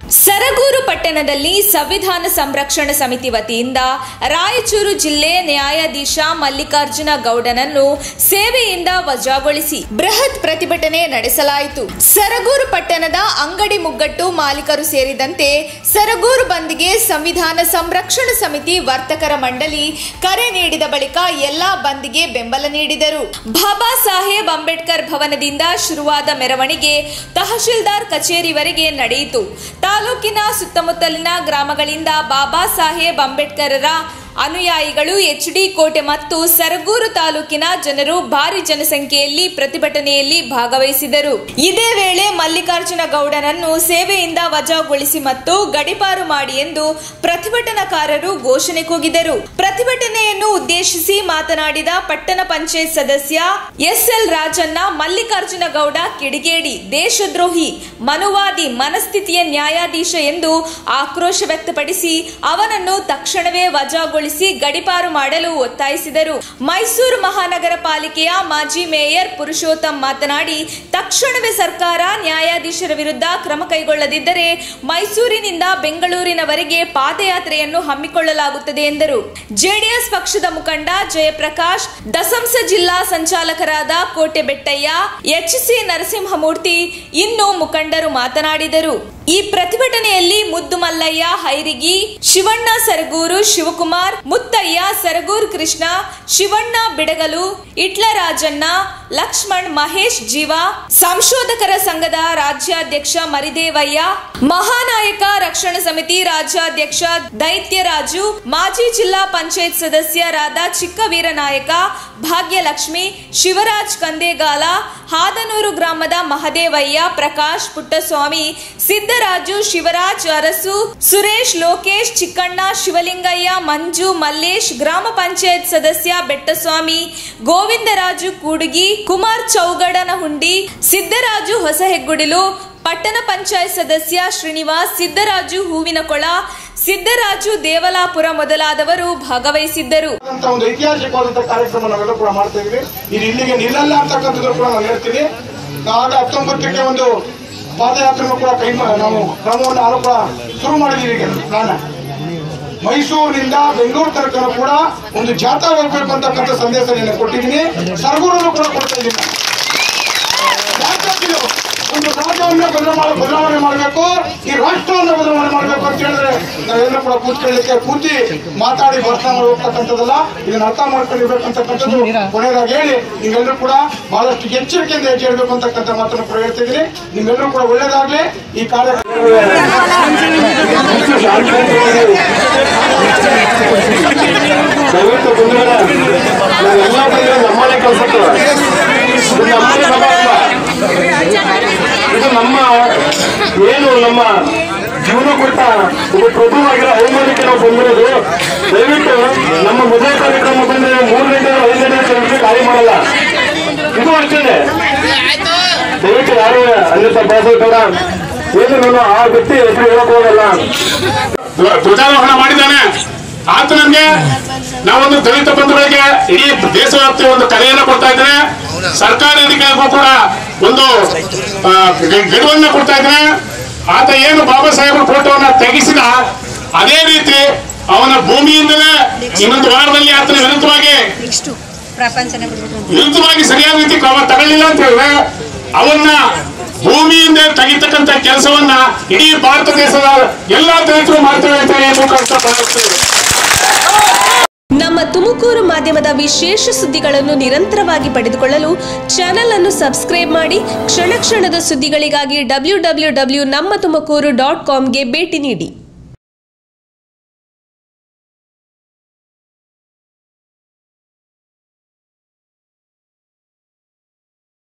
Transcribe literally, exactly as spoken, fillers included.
ಸರಗೂರು ಪಟ್ಟಣದಲ್ಲಿ ಸಂವಿಧಾನ ಸಂರಕ್ಷಣಾ ಸಮಿತಿ ವತಿಯಿಂದ ರಾಯಚೂರು ಜಿಲ್ಲೆ ನ್ಯಾಯಾಧೀಶ ಮಲ್ಲಿಕಾರ್ಜುನ ಗೌಡನನ್ನು ಸೇವೆಯಿಂದ ವಜಾಗೊಳಿಸಿ ಬೃಹತ್ ಪ್ರತಿಭಟನೆ ನಡೆಸಲಾಯಿತು. ಸರಗೂರು ಪಟ್ಟಣದ ಅಂಗಡಿ ಮುಗ್ಗಟ್ಟು ಮಾಲೀಕರು ಸೇರಿದಂತೆ ಸರಗೂರು ಬಂದ್ಗೆ ಸಂವಿಧಾನ ಸಂರಕ್ಷಣಾ ಸಮಿತಿ ವರ್ತಕರ ಮಂಡಳಿ ಕರೆ ನೀಡಿದ ಬಳಿಕ ಎಲ್ಲಾ ಬಂದ್ಗೆ ಬೆಂಬಲ ನೀಡಿದರು. ಬಾಬಾ ಸಾಹೇಬ್ ಅಂಬೇಡ್ಕರ್ ಭವನದಿಂದ ಶುರುವಾದ ಮೆರವಣಿಗೆ ತಹಶೀಲ್ದಾರ್ ಕಚೇರಿವರೆಗೆ ನಡೆಯಿತು. ತಾಲೂಕಿನ ಸುತ್ತಮುತ್ತಲಿನ ಗ್ರಾಮಗಳಿಂದ ಬಾಬಾ ಸಾಹೇಬ್ ಅಂಬೇಡ್ಕರರ ಅನುಯಾಯಿಗಳು ಎಚ್ ಡಿ ಕೋಟೆ ಮತ್ತು ಸರಗೂರು ತಾಲೂಕಿನ ಜನರು ಭಾರಿ ಜನಸಂಖ್ಯೆಯಲ್ಲಿ ಪ್ರತಿಭಟನೆಯಲ್ಲಿ ಭಾಗವಹಿಸಿದರು. ಇದೇ ವೇಳೆ ಮಲ್ಲಿಕಾರ್ಜುನ ಗೌಡನನ್ನು ಸೇವೆಯಿಂದ ವಜಾಗೊಳಿಸಿ ಮತ್ತು ಗಡೀಪಾರು ಮಾಡಿ ಎಂದು ಪ್ರತಿಭಟನಾಕಾರರು ಘೋಷಣೆ ಕೂಗಿದರು. ಪ್ರತಿಭಟನೆಯನ್ನು ಉದ್ದೇಶಿಸಿ ಮಾತನಾಡಿದ ಪಟ್ಟಣ ಪಂಚಾಯತ್ ಸದಸ್ಯ ಎಸ್ ಎಲ್ ರಾಜಣ್ಣ, ಮಲ್ಲಿಕಾರ್ಜುನ ಗೌಡ ಕಿಡಿಗೇಡಿ, ದೇಶದ್ರೋಹಿ, ಮನುವಾದಿ, ಮನಸ್ಥಿತಿಯ ನ್ಯಾಯಾಧೀಶ ಎಂದು ಆಕ್ರೋಶ ವ್ಯಕ್ತಪಡಿಸಿ ಅವನನ್ನು ತಕ್ಷಣವೇ ವಜಾಗೊಳಿಸಿ ಗಡೀಪಾರು ಮಾಡಲು ಒತ್ತಾಯಿಸಿದರು. ಮೈಸೂರು ಮಹಾನಗರ ಪಾಲಿಕೆಯ ಮಾಜಿ ಮೇಯರ್ ಪುರುಷೋತ್ತಮ್ ಮಾತನಾಡಿ, ತಕ್ಷಣವೇ ಸರ್ಕಾರ ನ್ಯಾಯಾಧೀಶರ ವಿರುದ್ಧ ಕ್ರಮ ಕೈಗೊಳ್ಳದಿದ್ದರೆ ಮೈಸೂರಿನಿಂದ ಬೆಂಗಳೂರಿನವರೆಗೆ ಪಾದಯಾತ್ರೆಯನ್ನು ಹಮ್ಮಿಕೊಳ್ಳಲಾಗುತ್ತದೆ ಎಂದರು. ಜೆಡಿಎಸ್ ಪಕ್ಷದ ಮುಖಂಡ ಜಯಪ್ರಕಾಶ್, ದಸಂಸ ಜಿಲ್ಲಾ ಸಂಚಾಲಕರಾದ ಕೋಟೆ ಬೆಟ್ಟಯ್ಯ, ಎಚ್ ಸಿ ನರಸಿಂಹಮೂರ್ತಿ ಇನ್ನು ಮುಖಂಡರು ಮಾತನಾಡಿದರು. ಈ ಪ್ರತಿಭಟನೆಯಲ್ಲಿ ಮುದ್ದು ಮಲ್ಲಯ್ಯ ಹೈರಿಗಿ, ಶಿವಣ್ಣ ಸರಗೂರು, ಶಿವಕುಮಾರ್, ಮುತ್ತಯ್ಯ ಸರಗೂರು, ಕೃಷ್ಣ, ಶಿವಣ್ಣ ಬಿಡಗಲು, ಇಟ್ಲರಾಜಣ್ಣ, ಲಕ್ಷ್ಮಣ್, ಮಹೇಶ್ ಜೀವ, ಸಂಶೋಧಕರ ಸಂಘದ ರಾಜ್ಯಾಧ್ಯಕ್ಷ ಮರಿದೇವಯ್ಯ, ಮಹಾನಾಯಕ ರಕ್ಷಣಾ ಸಮಿತಿ ರಾಜ್ಯಾಧ್ಯಕ್ಷ ದೈತ್ಯರಾಜು, ಮಾಜಿ ಜಿಲ್ಲಾ ಪಂಚಾಯತ್ ಸದಸ್ಯರಾದ ಚಿಕ್ಕವೀರನಾಯಕ, ಭಾಗ್ಯಲಕ್ಷ್ಮಿ, ಶಿವರಾಜ್ ಕಂದೇಗಾಲ, ಹಾದನೂರು ಗ್ರಾಮದ ಮಹದೇವಯ್ಯ, ಪ್ರಕಾಶ್ ಪುಟ್ಟಸ್ವಾಮಿ, ಸಿದ್ದರಾಜು, ಶಿವರಾಜ್ ಅರಸು, ಸುರೇಶ್, ಲೋಕೇಶ್, ಚಿಕ್ಕಣ್ಣ, ಶಿವಲಿಂಗಯ್ಯ, ಮಂಜು, ಮಲ್ಲೇಶ್, ಗ್ರಾಮ ಪಂಚಾಯತ್ ಸದಸ್ಯ ಬೆಟ್ಟಸ್ವಾಮಿ, ಗೋವಿಂದರಾಜು ಕೂಡುಗಿ, ಕುಮಾರ್ ಚೌಗಡನಹುಂಡಿ, ಸಿದ್ದರಾಜು ಹೊಸಹೆಗ್ಗುಡಿಲು, ಪಟ್ಟಣ ಪಂಚಾಯತ್ ಸದಸ್ಯ ಶ್ರೀನಿವಾಸ್, ಸಿದ್ದರಾಜು ಹೂವಿನಕೊಳ, ಸಿದ್ದರಾಜು ದೇವಲಾಪುರ ಮೊದಲಾದವರು ಭಾಗವಹಿಸಿದ್ದರು. ಒಂದು ಐತಿಹಾಸಿಕವಾದಂತಹ ಕಾರ್ಯಕ್ರಮ ನಾವೆಲ್ಲ ಕೂಡ ಮಾಡ್ತಾ ಇದ್ವಿ. ಇದು ಇಲ್ಲಿಗೆ ನಿಲ್ಲಲ್ಲ ಅಂತಕ್ಕಂಥದ್ದು ಕೂಡ ನಾನು ಹೇಳ್ತೀನಿ. ಆಗ ಹತ್ತೊಂಬತ್ತಕ್ಕೆ ಒಂದು ಪಾದಯಾತ್ರೆ ಕೂಡ ಕೈ ನಾವು ಕ್ರಮವನ್ನು ನಾವು ಕೂಡ ಶುರು ಮಾಡಿದೀವಿ. ಈಗ ಪ್ಲಾನ್ ಮೈಸೂರಿನಿಂದ ಬೆಂಗಳೂರು ತನಕ ಕೂಡ ಒಂದು ಜಾಥಾ ಹೋಗ್ಬೇಕು ಅಂತಕ್ಕಂಥ ಸಂದೇಶ ನಾನು ಕೊಟ್ಟಿದ್ದೀನಿ. ಸರಗೂರಲ್ಲೂ ಕೂಡ ಕೊಡ್ತಾ ಇದ್ದೀನಿ. ಒಂದು ರಾಜ್ಯವನ್ನ ಬದಲಾವಣೆ ಮಾಡಬೇಕು, ಈ ರಾಷ್ಟ್ರವನ್ನು ಬದಲಾವಣೆ ಮಾಡಬೇಕು ಅಂತ ಹೇಳಿದ್ರೆ ನಾವೆಲ್ಲರೂ ಕೂಡ ಕೂತ್ಕೊಳ್ಳಿಕ್ಕೆ ಕೂತಿ ಮಾತಾಡಿ ಭಾಷಣ ಮಾಡಿ ಹೋಗ್ತಕ್ಕಂಥದ್ದಲ್ಲ. ಇದನ್ನ ಅರ್ಥ ಮಾಡ್ಕೊಂಡಿರ್ಬೇಕಂತಕ್ಕಂಥದ್ದು ಕೊನೆಯದಾಗಿ ಹೇಳಿ ನೀವೆಲ್ಲರೂ ಕೂಡ ಬಹಳಷ್ಟು ಎಚ್ಚರಿಕೆಯಿಂದ ಹೆಜ್ಜೆ ಇಡಬೇಕು ಅಂತಕ್ಕಂಥ ಮಾತನ್ನು ಕೂಡ ಹೇಳ್ತಿದ್ದೀನಿ. ನಿಮ್ಮೆಲ್ಲರೂ ಕೂಡ ಒಳ್ಳೇದಾಗ್ಲಿ. ಈ ಕಾರ್ಯಕ್ರಮ ನಮ್ಮನೆ ಕೆಲಸ ಇದು ನಮ್ಮ ಏನು ನಮ್ಮ ಜೀವನ ಕೊಟ್ಟ ಒಬ್ಬ ಪ್ರಭುವಾಗಿರೋ ಅವಮಾನಕ್ಕೆ ನಾವು ಬಂದಿರೋದು. ದಯವಿಟ್ಟು ನಮ್ಮ ಮದುವೆ ಕಾರ್ಯಕ್ರಮ ಬಂದ್ರೆ ಮೂರು ಗಂಟೆ ಐದು ಗಂಟೆ ಕಾರ್ಯ ಮಾಡಲ್ಲ. ಇದು ಅಷ್ಟೇ. ದಯವಿಟ್ಟು ಯಾರು ಅನ್ಯತಾ ಭಾಷೆಗಳ ಏನು ನಾನು ಆ ವ್ಯಕ್ತಿ ಹೆಸರು ಹೇಳಕ್ ಹೋಗಲ್ಲ. ಧ್ವಜಾರೋಹಣ ಮಾಡಿದ್ದಾನೆ ಆತ ನಮ್ಗೆ ನಾವೊಂದು ದಲಿತ ಬಂಧುಗಳಿಗೆ ಇಡೀ ದೇಶವ್ಯಾಪ್ತಿ ಒಂದು ಕರೆಯನ್ನು ಕೊಡ್ತಾ ಇದ್ದೇನೆ. ಸರ್ಕಾರಿ ಅಧಿಕಾರಿಗೂ ಕೂಡ ಒಂದು ಗಡುವನ್ನ ಕೊಡ್ತಾ ಇದ್ದೇನೆ. ಆತ ಏನು ಬಾಬಾ ಸಾಹೇಬರ ಫೋಟೋವನ್ನ ತೆಗೆಸಿದ ಅದೇ ರೀತಿ ಅವನ ಭೂಮಿಯಿಂದಲೇ ಇನ್ನೊಂದು ವಾರದಲ್ಲಿ ಆತನ ವಿರುದ್ಧವಾಗಿ ವಿರುದ್ಧವಾಗಿ ಸರಿಯಾದ ರೀತಿ ಕ್ರಮ ತಗೊಳ್ಳಿಲ್ಲ ಅಂತ ಹೇಳಿದ್ರೆ ಅವನ್ನ ಭೂಮಿಯಿಂದ ತೆಗಿತಕ್ಕಂಥ ಕೆಲಸವನ್ನ ಇಡೀ ಭಾರತ ದೇಶದ ಎಲ್ಲಾ ದಲಿತರು ಮಾಡ್ತೇವೆ ಅಂತ ಹೇಳಿ ನಮ್ಮ ತುಮಕೂರು ಮಾಧ್ಯಮದ ವಿಶೇಷ ಸುದ್ದಿಗಳನ್ನು ನಿರಂತರವಾಗಿ ಪಡೆದುಕೊಳ್ಳಲು ಚಾನೆಲ್ ಅನ್ನು ಸಬ್ಸ್ಕ್ರೈಬ್ ಮಾಡಿ. ಕ್ಷಣ ಕ್ಷಣದ ಸುದ್ದಿಗಳಿಗಾಗಿ ಡಬ್ಲ್ಯೂ ಡಬ್ಲ್ಯೂ ಡಬ್ಲ್ಯೂ ನಮ್ಮ ತುಮಕೂರು ಡಾಟ್ ಕಾಮ್ಗೆ ಭೇಟಿ ನೀಡಿ.